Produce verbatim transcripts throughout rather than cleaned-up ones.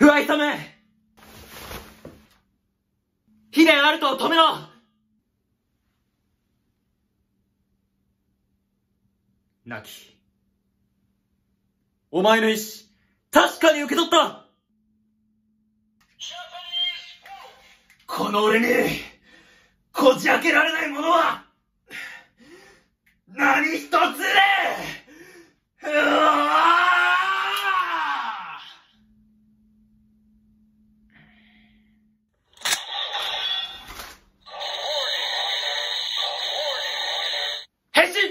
不愛様、秘伝アルトを止めろ。亡き、お前の意志、確かに受け取った。この俺にこじ開けられないものは何一つねえ。うわ変身。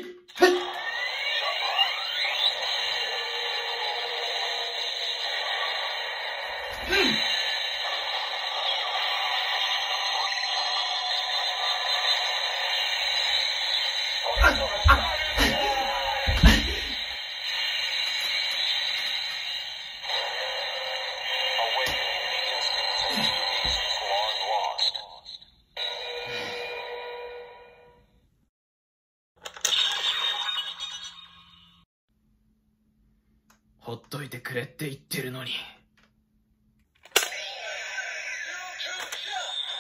ほっといてくれって言ってるのに。